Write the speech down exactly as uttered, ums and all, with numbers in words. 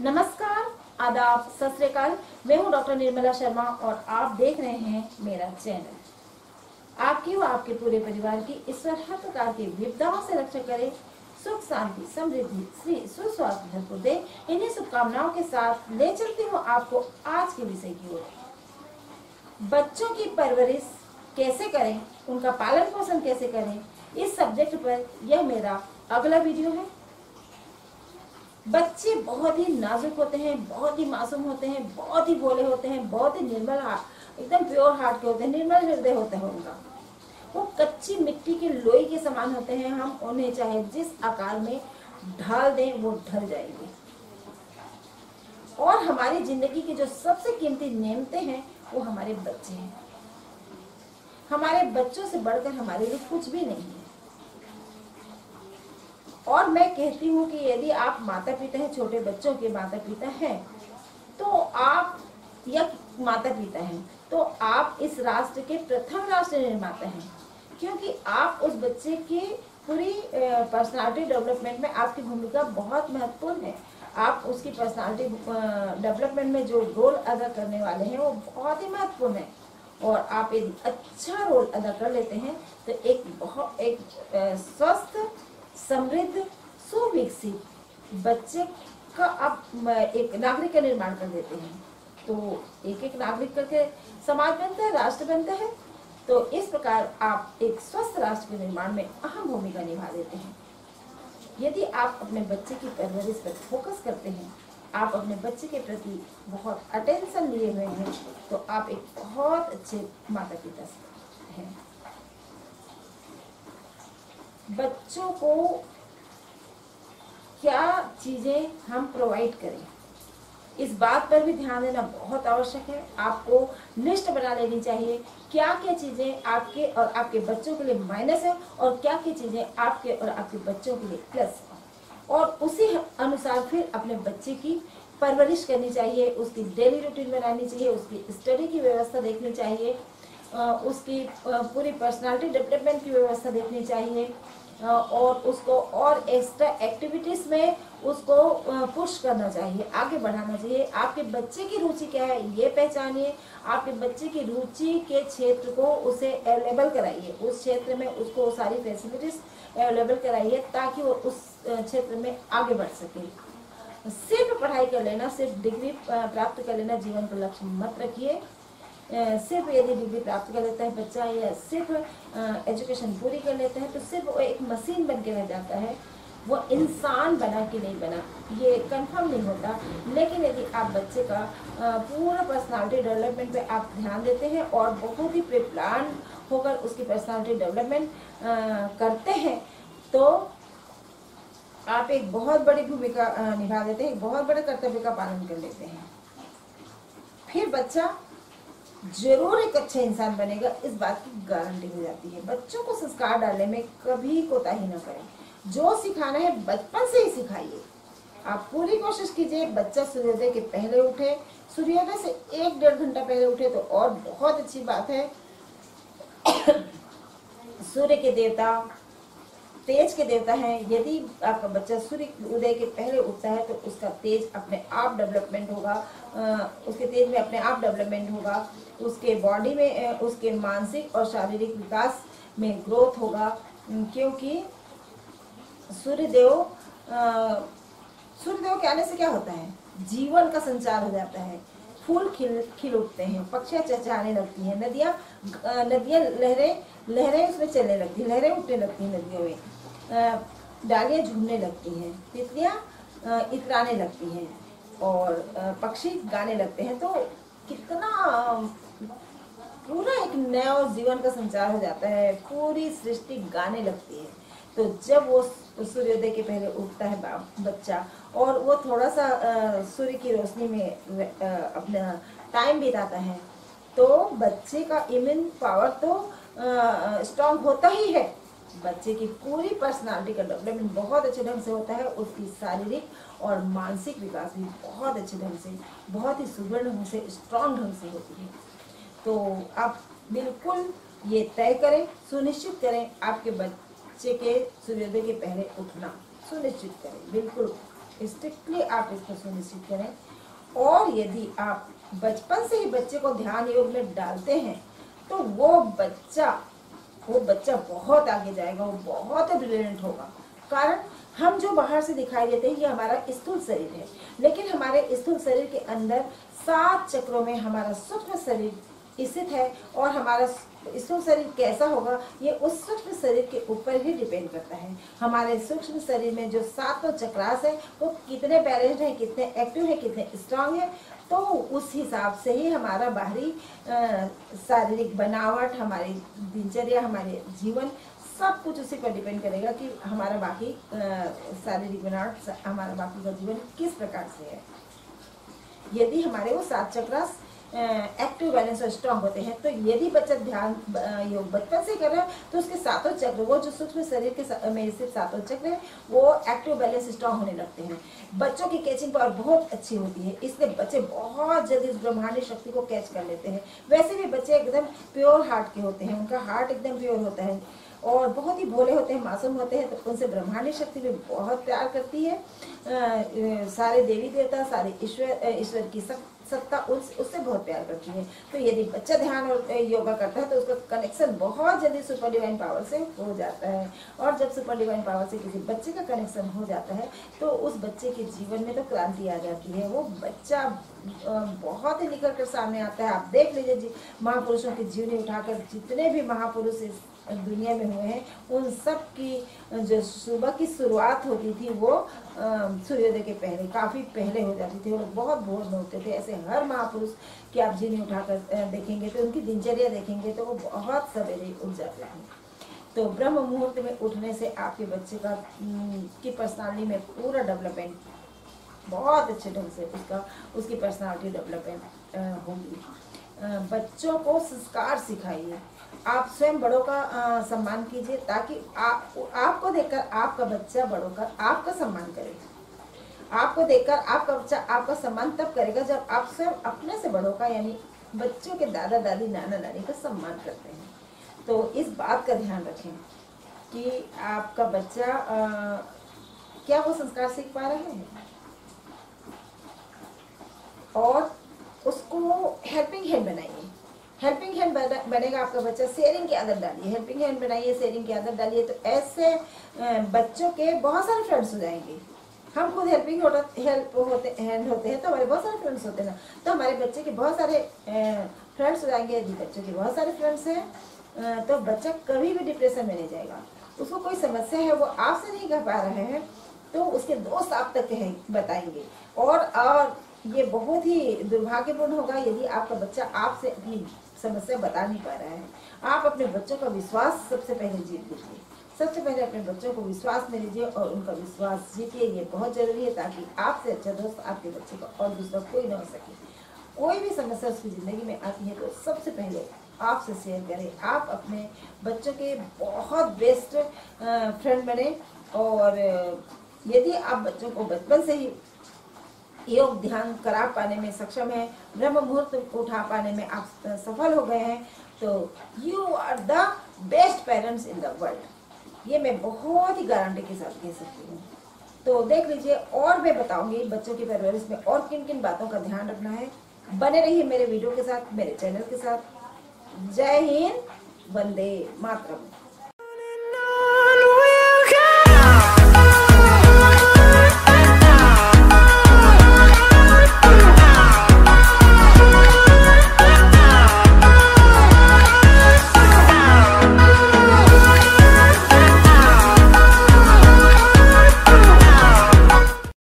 नमस्कार, आदाब, सत श्री अकाल। मैं हूं डॉक्टर निर्मला शर्मा और आप देख रहे हैं मेरा चैनल। आपकी व आपके पूरे परिवार की ईश्वर हर प्रकार की विपदाओं से रक्षा करे, सुख शांति समृद्धि श्री सुस्वास्थ्य भरपूर दे। इन्हीं शुभकामनाओं के साथ ले चलती हूँ आपको आज के विषय की ओर। बच्चों की परवरिश कैसे करें, उनका पालन पोषण कैसे करें, इस सब्जेक्ट पर यह मेरा अगला वीडियो है। बच्चे बहुत ही नाजुक होते हैं, बहुत ही मासूम होते हैं, बहुत ही भोले होते हैं, बहुत ही निर्मल एकदम प्योर हार्ट के होते हैं, निर्मल हृदय होता है उनका। वो कच्ची मिट्टी के लोई के समान होते हैं। हम उन्हें चाहे जिस आकार में ढाल दें वो ढल जाएंगे। और हमारी जिंदगी की जो सबसे कीमती नेमतें हैं वो हमारे बच्चे हैं। हमारे बच्चों से बढ़कर हमारे लिए कुछ भी नहीं है। और मैं कहती हूँ कि यदि आप माता पिता हैं, छोटे बच्चों के माता पिता हैं, तो आप या माता पिता हैं तो आप इस राष्ट्र के प्रथम राष्ट्र निर्माता हैं, क्योंकि आप उस बच्चे की पूरी पर्सनालिटी डेवलपमेंट में आपकी भूमिका बहुत महत्वपूर्ण है। आप उसकी पर्सनालिटी डेवलपमेंट में जो रोल अदा करने वाले हैं वो बहुत ही महत्वपूर्ण है। और आप यदि अच्छा रोल अदा कर लेते हैं तो एक बहुत एक स्वस्थ, समृद्ध, सुविकसित बच्चे का आप एक नागरिक का निर्माण कर देते हैं। तो एक एक नागरिक करके समाज बनता है, राष्ट्र बनता है। तो इस प्रकार आप एक स्वस्थ राष्ट्र के निर्माण में अहम भूमिका निभा देते हैं। यदि आप अपने बच्चे की परवरिश पर फोकस करते हैं, आप अपने बच्चे के प्रति बहुत अटेंशन लिए हुए हैं, तो आप एक बहुत अच्छे माता पिता हैं। बच्चों को क्या चीजें हम प्रोवाइड करें, इस बात पर भी ध्यान देना बहुत आवश्यक है। आपको लिस्ट बना लेनी चाहिए, क्या क्या चीजें आपके और आपके बच्चों के लिए माइनस है और क्या क्या चीजें आपके और आपके बच्चों के लिए प्लस है। और उसी अनुसार फिर अपने बच्चे की परवरिश करनी चाहिए, उसकी डेली रूटीन बनानी चाहिए, उसकी स्टडी की व्यवस्था देखनी चाहिए, उसकी पूरी पर्सनालिटी डेवलपमेंट की व्यवस्था देखनी चाहिए और उसको और एक्स्ट्रा एक्टिविटीज में उसको पुश करना चाहिए, आगे बढ़ाना चाहिए। आपके बच्चे की रुचि क्या है ये पहचानिए, आपके बच्चे की रुचि के क्षेत्र को उसे अवेलेबल कराइए, उस क्षेत्र में उसको सारी फैसिलिटीज अवेलेबल कराइए ताकि वो उस क्षेत्र में आगे बढ़ सके। सिर्फ पढ़ाई कर लेना, सिर्फ डिग्री प्राप्त कर लेना जीवन का लक्ष्य मत रखिए। सिर्फ यदि डिग्री प्राप्त कर लेता है बच्चा या सिर्फ एजुकेशन पूरी कर लेता है तो सिर्फ वो एक मशीन बन के रह जाता है, वो इंसान बना कि नहीं बना ये कंफर्म नहीं होता। लेकिन यदि आप बच्चे का पूरा पर्सनालिटी डेवलपमेंट पे आप ध्यान देते हैं और बहुत ही प्री प्लान होकर उसकी पर्सनालिटी डेवलपमेंट करते हैं तो आप एक बहुत बड़ी भूमिका निभा देते हैं, बहुत बड़े कर्तव्य का पालन कर लेते हैं। फिर बच्चा जरूर एक अच्छा इंसान बनेगा, इस बात की गारंटी हो जाती है। बच्चों को संस्कार डालने में कभी कोताही न करें, जो सिखाना है बचपन से ही सिखाइए। आप पूरी कोशिश कीजिए बच्चा सूर्योदय के पहले उठे, सूर्योदय से एक डेढ़ घंटा पहले उठे तो और बहुत अच्छी बात है। सूर्य के देवता तेज के देवता हैं। यदि आपका बच्चा सूर्य उदय के पहले उठता है तो उसका तेज अपने आप डेवलपमेंट होगा, उसके तेज में अपने आप डेवलपमेंट होगा, उसके बॉडी में, उसके मानसिक और शारीरिक विकास में ग्रोथ होगा, क्योंकि सूर्यदेव सूर्यदेव के आने से क्या होता है, जीवन का संचार हो जाता है, फूल खिल खिल उठते हैं, पक्षियाँ चहचहाने लगती हैं, नदियाँ नदियाँ लहरें लहरें उसमें चलने लगती हैं, लहरें उठने लगती हैं नदियों में, डालियाँ झूमने लगती हैं, तितलियाँ इतराने लगती हैं और पक्षी गाने लगते हैं। तो कितना पूरा एक नया जीवन का संचार हो जाता है, पूरी सृष्टि गाने लगती है। तो जब वो सूर्योदय के पहले उठता है बच्चा और वो थोड़ा सा सूर्य की रोशनी में अपना टाइम बिताता है तो बच्चे का इम्यून पावर तो स्ट्रांग होता ही है। बच्चे की पूरी पर्सनालिटी का डेवलपमेंट बहुत अच्छे ढंग से होता है, उसकी शारीरिक और मानसिक विकास भी बहुत अच्छे ढंग से, बहुत ही सुदृढ़ ढंग से, स्ट्रांग ढंग से होती है। तो आप बिल्कुल ये तय करें, सुनिश्चित करें आपके बच्चे के सूर्योदय के पहले उठना सुनिश्चित करें, बिल्कुल स्ट्रिक्टली आप इसको सुनिश्चित करें। और यदि आप बचपन से ही बच्चे को ध्यान योग में डालते हैं तो वो बच्चा वो बच्चा बहुत आगे जाएगा, वो बहुत ब्रिलियंट होगा। कारण हम जो बाहर से दिखाई देते हैं ये हमारा स्थूल शरीर है, लेकिन हमारे स्थूल शरीर के अंदर सात चक्रों में हमारा सूक्ष्म शरीर स्थित है। और हमारा स्थूल शरीर कैसा होगा ये उस सूक्ष्म शरीर के ऊपर ही डिपेंड करता है। हमारे सूक्ष्म शरीर में जो सातों चक्रास है वो कितने बैलेंस्ड है, कितने एक्टिव है, कितने स्ट्रांग है, तो उस हिसाब से ही हमारा बाहरी शारीरिक बनावट, हमारी दिनचर्या, हमारे जीवन सब कुछ उसी पर डिपेंड करेगा कि हमारा बाकी शारीरिक बनावट, हमारा बाकी का जीवन किस प्रकार से है। यदि हमारे वो सात चक्रास एक्टिव बैलेंस और स्ट्रांग होते हैं तो यदि बच्चा ध्यान योग बचपन से कर रहा है तो उसके सातों चक्र, वो जो सूक्ष्म शरीर के में स्थित सातों चक्र है वो एक्टिव बैलेंस स्ट्रांग होने लगते हैं। बच्चों की कैचिंग पावर बहुत अच्छी होती है, इसलिए बच्चे बहुत जल्दी उस ब्रह्मांडी शक्ति को कैच कर लेते हैं। वैसे भी बच्चे एकदम प्योर हार्ट के होते हैं, उनका हार्ट एकदम प्योर होता है और बहुत ही भोले होते हैं, मासूम होते हैं, तो उनसे ब्रह्मांडी शक्ति भी बहुत प्यार करती है। आ, सारे देवी देवता, सारे ईश्वर ईश्वर की सत्ता उस उससे बहुत प्यार करती है। तो यदि बच्चा ध्यान और योगा करता है तो उसका कनेक्शन बहुत जल्दी सुपर डिवाइन पावर से हो जाता है। और जब सुपर डिवाइन पावर से किसी बच्चे का कनेक्शन हो जाता है तो उस बच्चे के जीवन में तो क्रांति आ जाती है। वो बच्चा बहुत ही निकल कर सामने आता है। आप देख लीजिए जी, महापुरुषों की जीवनी उठाकर जितने भी महापुरुष इस दुनिया में हुए हैं उन सब की जो सुबह की शुरुआत होती थी वो सूर्योदय के पहले, काफ़ी पहले हो जाती थी और बहुत भोर में होते थे। ऐसे हर महापुरुष की आप जीवनी उठाकर देखेंगे तो उनकी दिनचर्या देखेंगे तो वो बहुत सवेरे उठ जाते थे। तो ब्रह्म मुहूर्त में उठने से आपके बच्चे का की पर्सनालिटी में पूरा डेवलपमेंट बहुत अच्छे ढंग से उसका उसकी पर्सनालिटी डेवलपमेंट होगी। बच्चों को संस्कार सिखाइए, आप स्वयं बड़ों का आ, सम्मान कीजिए ताकि आप आपको देखकर आपका बच्चा बड़ों का आपका सम्मान करेगा। आपको देखकर आपका बच्चा आपका सम्मान तब करेगा जब आप स्वयं अपने से बड़ों का यानी बच्चों के दादा दादी नाना नानी का सम्मान करते हैं। तो इस बात का ध्यान रखें कि आपका बच्चा आ, क्या वो संस्कार सीख पा रहे हैं और उसको हेल्पिंग हैंड बनाइए। हेल्पिंग हैंड बनेगा आपका बच्चा, शेयरिंग की आदत डालिए, हेल्पिंग हैंड बनाइए, शेयरिंग की आदत डालिए, तो ऐसे बच्चों के बहुत सारे फ्रेंड्स हो जाएंगे। हम खुद हेल्पिंग हेल्प होते हैंड होते हैं तो हमारे बहुत सारे फ्रेंड्स होते हैं ना, तो हमारे बच्चे के बहुत सारे फ्रेंड्स हो जाएंगे। यदि बच्चों के बहुत सारे फ्रेंड्स हैं तो बच्चा कभी भी डिप्रेशन में नहीं जाएगा। उसको कोई समस्या है वो आपसे नहीं कह पा रहे हैं तो उसके दोस्त आप तक कहें बताएंगे। और और ये बहुत ही दुर्भाग्यपूर्ण होगा यदि आपका बच्चा आपसे अपनी समस्या बता नहीं पा रहा है। आप अपने बच्चों का विश्वास सबसे पहले जीत लीजिए, सबसे पहले अपने बच्चों को विश्वास में लीजिए और उनका विश्वास जीतिए। ये बहुत जरूरी है ताकि आपसे अच्छा दोस्त आपके बच्चे का और दूसरा कोई ना हो सके। कोई भी समस्या उसकी ज़िंदगी में आती है तो सबसे पहले आपसे शेयर करें। आप अपने बच्चों के बहुत बेस्ट फ्रेंड बने और यदि आप बच्चों को बचपन से ही योग ध्यान करा पाने में सक्षम है, ब्रह्म मुहूर्त उठा पाने में आप सफल हो गए हैं तो you are the best parents in the world. ये मैं बहुत ही गारंटी के साथ कह सकती हूँ। तो देख लीजिए और मैं बताऊंगी बच्चों की परवरिश में और किन किन बातों का ध्यान रखना है। बने रहिए मेरे वीडियो के साथ, मेरे चैनल के साथ। जय हिंद, वंदे मातरम।